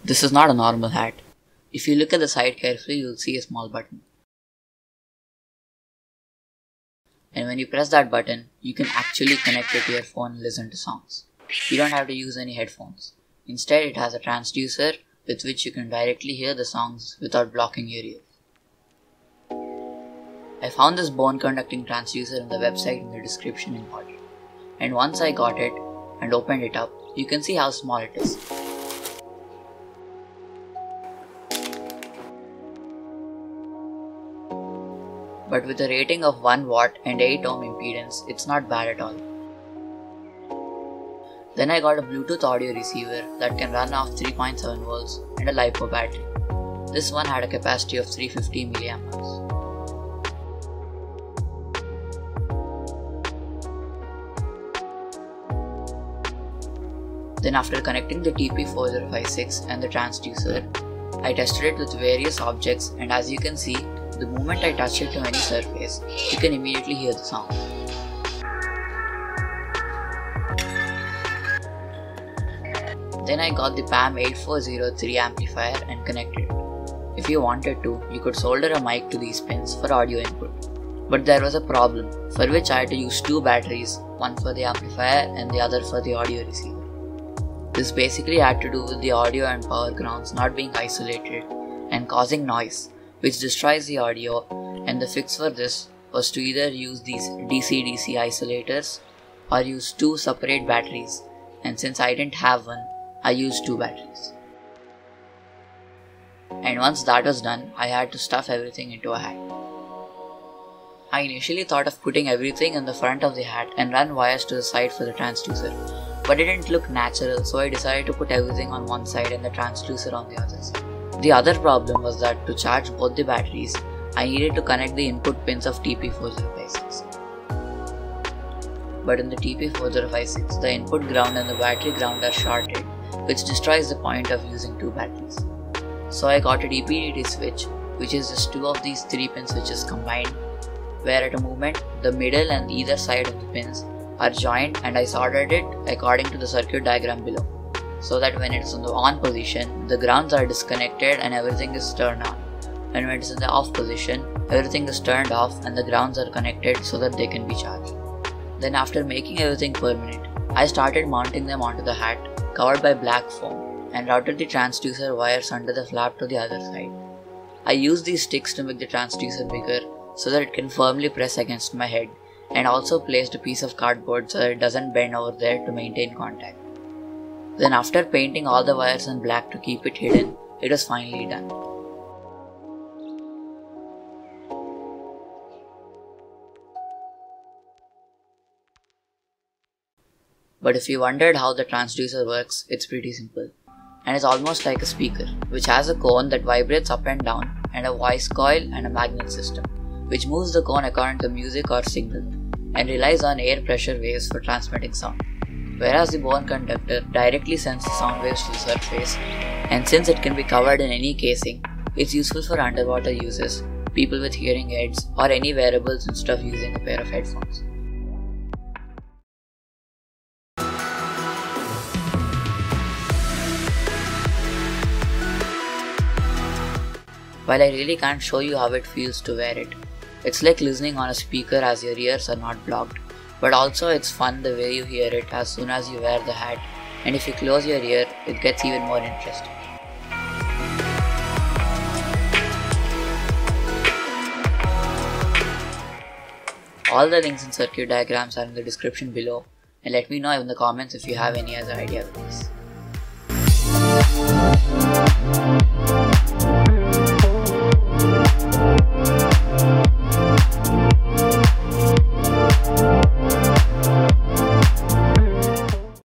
This is not a normal hat. If you look at the side carefully, you'll see a small button. And when you press that button, you can actually connect it to your phone and listen to songs. You don't have to use any headphones. Instead, it has a transducer with which you can directly hear the songs without blocking your ears. I found this bone conducting transducer in the website in the description and ordered. And once I got it and opened it up, you can see how small it is. But with a rating of 1 watt and 8 ohm impedance, it's not bad at all. Then I got a Bluetooth audio receiver that can run off 3.7 volts and a LiPo battery. This one had a capacity of 350 mAh. Then after connecting the TP4056 and the transducer, I tested it with various objects, and as you can see, the moment I touch it to any surface, you can immediately hear the sound. Then I got the PAM8403 amplifier and connected it. If you wanted to, you could solder a mic to these pins for audio input. But there was a problem, for which I had to use 2 batteries, one for the amplifier and the other for the audio receiver. This basically had to do with the audio and power grounds not being isolated and causing noise, which destroys the audio, and the fix for this was to either use these DC-DC isolators or use 2 separate batteries, and since I didn't have one, I used 2 batteries. And once that was done, I had to stuff everything into a hat. I initially thought of putting everything in the front of the hat and run wires to the side for the transducer, but it didn't look natural, so I decided to put everything on one side and the transducer on the other side. The other problem was that to charge both the batteries, I needed to connect the input pins of TP4056. But in the TP4056, the input ground and the battery ground are shorted, which destroys the point of using 2 batteries. So I got a DP-DT switch, which is just 2 of these 3 pin switches combined, where at a movement, the middle and either side of the pins are joined, and I soldered it according to the circuit diagram below, so that when it's in the on position, the grounds are disconnected and everything is turned on, and when it's in the off position, everything is turned off and the grounds are connected so that they can be charged. Then after making everything permanent, I started mounting them onto the hat covered by black foam and routed the transducer wires under the flap to the other side. I used these sticks to make the transducer bigger so that it can firmly press against my head, and also placed a piece of cardboard so that it doesn't bend over there to maintain contact. Then after painting all the wires in black to keep it hidden, it was finally done. But if you wondered how the transducer works, it's pretty simple. And it's almost like a speaker, which has a cone that vibrates up and down, and a voice coil and a magnet system, which moves the cone according to music or signal, and relies on air pressure waves for transmitting sound. Whereas the bone conductor directly sends the sound waves to the surface, and since it can be covered in any casing, it's useful for underwater users, people with hearing aids, or any wearables instead of using a pair of headphones. While I really can't show you how it feels to wear it, it's like listening on a speaker as your ears are not blocked, but also it's fun the way you hear it as soon as you wear the hat, and if you close your ear, it gets even more interesting. All the links and circuit diagrams are in the description below, and let me know in the comments if you have any other idea with this.